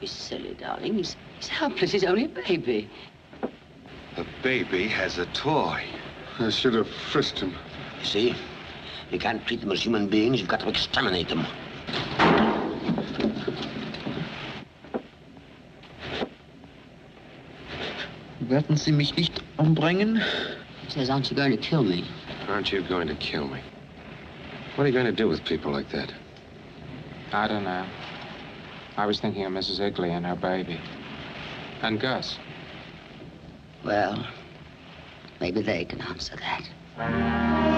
be silly, darling. He's helpless. He's only a baby. A baby has a toy. I should have frisked him. You see, you can't treat them as human beings. You've got to exterminate them. Werden Sie mich nicht umbringen? He says, aren't you going to kill me? Aren't you going to kill me? What are you going to do with people like that? I don't know. I was thinking of Mrs. Igley and her baby. And Gus. Well, maybe they can answer that.